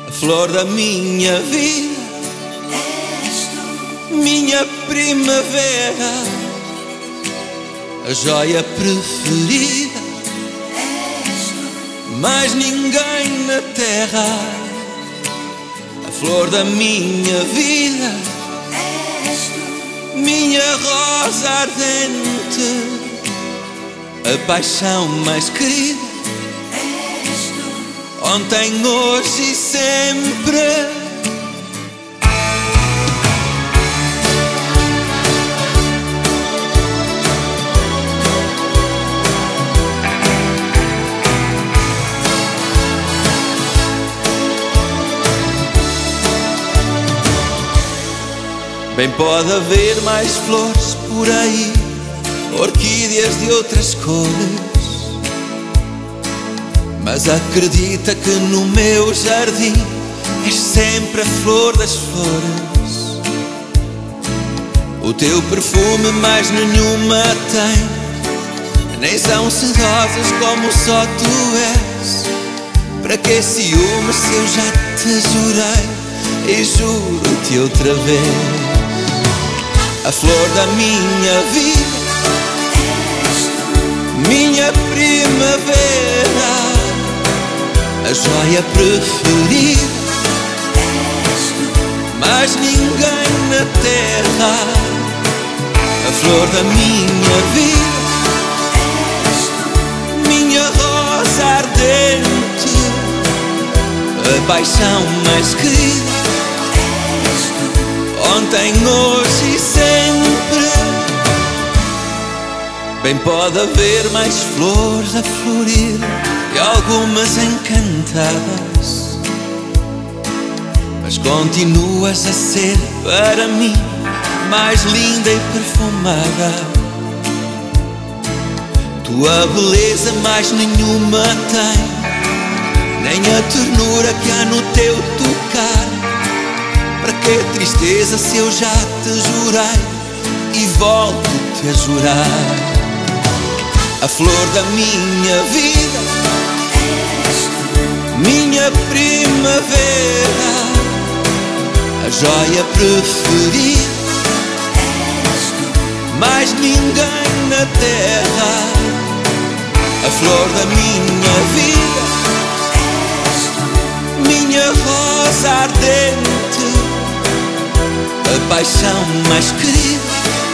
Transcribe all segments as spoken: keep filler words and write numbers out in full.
A flor da minha vida, minha primavera, a joia preferida, mais ninguém na terra. A flor da minha vida, minha rosa ardente, a paixão mais querida, ontem, hoje e sempre. Bem pode haver mais flores por aí, orquídeas de outras cores, mas acredita que no meu jardim és sempre a flor das flores. O teu perfume mais nenhuma tem, nem são sedosas como só tu és. Para que ciúme se eu já te jurei e juro-te outra vez? A flor da minha vida, minha primavera, a joia preferida, mais ninguém na terra. A flor da minha vida, minha rosa ardente, a paixão mais querida, ontem, hoje e sempre. Bem pode haver mais flores a florir e algumas encantadas, mas continuas a ser para mim mais linda e perfumada. Tua beleza mais nenhuma tem, nem a ternura que há no teu tocar. Para que tristeza se eu já te jurei e volto-te a jurar? A flor da minha vida, minha primavera, a joia preferida, mais ninguém na terra. A flor da minha vida, minha rosa ardente, a paixão mais querida,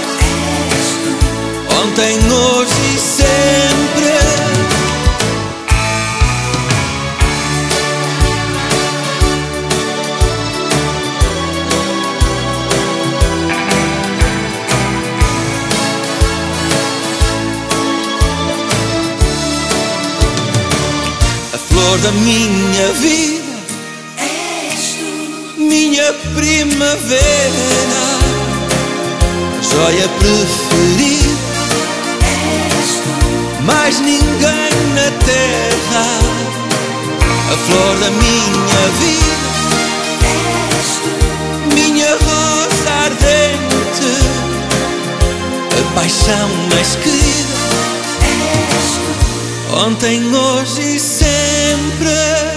ontem, hoje e sempre. A flor da minha vida, minha primavera, a joia preferida, mais ninguém na terra. A flor da minha vida, minha rosa ardente, a paixão mais querida, ontem, hoje e sempre.